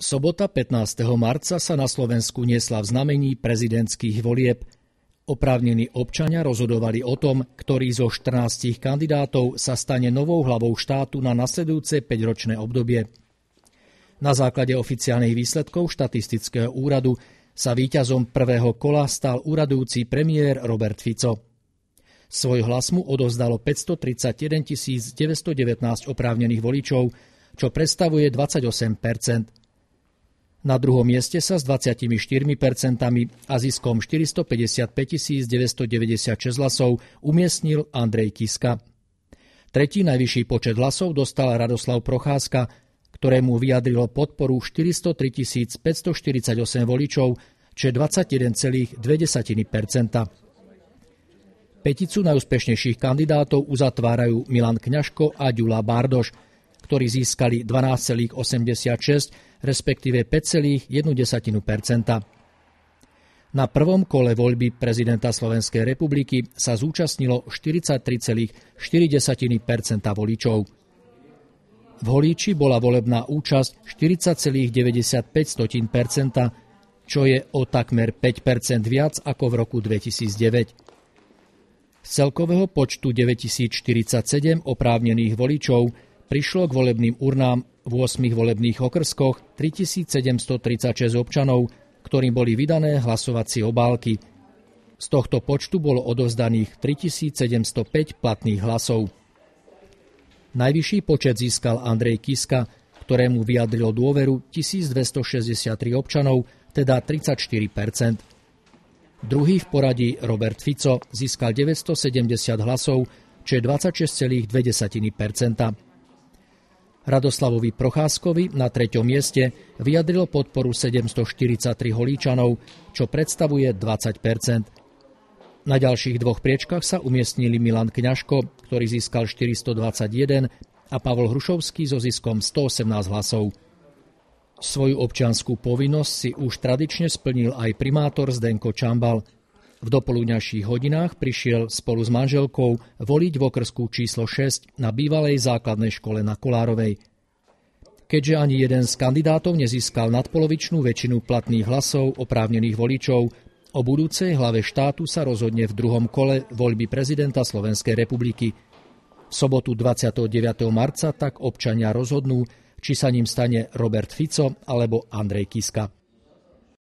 Sobota 15. marca sa na Slovensku niesla v znamení prezidentských volieb. Oprávnení občania rozhodovali o tom, ktorý zo 14 kandidátov sa stane novou hlavou štátu na nasledujúce 5-ročné obdobie. Na základe oficiálnych výsledkov štatistického úradu sa víťazom prvého kola stal úradujúci premiér Robert Fico. Svoj hlas mu odovzdalo 531 919 oprávnených voličov, čo predstavuje 28%. Na druhom mieste sa s 24% a ziskom 455 996 hlasov umiestnil Andrej Kiska. Tretí najvyšší počet hlasov dostal Radoslav Procházka, ktorému vyjadrilo podporu 403 548 voličov, čo je 21,2%. Peticu najúspešnejších kandidátov uzatvárajú Milan Kňažko a Ďula Bárdoš, ktorí získali 12,86, respektíve 5,1%. Na prvom kole voľby prezidenta Slovenskej republiky sa zúčastnilo 43,4% voličov. V Holíči bola volebná účasť 40,95%, čo je o takmer 5% viac ako v roku 2009. Z celkového počtu 9047 oprávnených voličov prišlo k volebným urnám v 8 volebných okrskoch 3736 občanov, ktorým boli vydané hlasovacie obálky. Z tohto počtu bolo odovzdaných 3705 platných hlasov. Najvyšší počet získal Andrej Kiska, ktorému vyjadrilo dôveru 1263 občanov, teda 34%. Druhý v poradí Robert Fico získal 970 hlasov, čo je 26,2%. Radoslavovi Procházkovi na 3. mieste vyjadrilo podporu 743 Holíčanov, čo predstavuje 20%. Na ďalších dvoch priečkách sa umiestnili Milan Kňažko, ktorý získal 421, a Pavol Hrušovský so ziskom 118 hlasov. Svoju občiansku povinnosť si už tradične splnil aj primátor Zdenko Čambal. V dopoludňajších hodinách prišiel spolu s manželkou voliť v okrsku číslo 6 na bývalej základnej škole na Kolárovej. Keďže ani jeden z kandidátov nezískal nadpolovičnú väčšinu platných hlasov oprávnených voličov, o budúcej hlave štátu sa rozhodne v druhom kole voľby prezidenta Slovenskej republiky. V sobotu 29. marca tak občania rozhodnú, či sa ním stane Robert Fico alebo Andrej Kiska.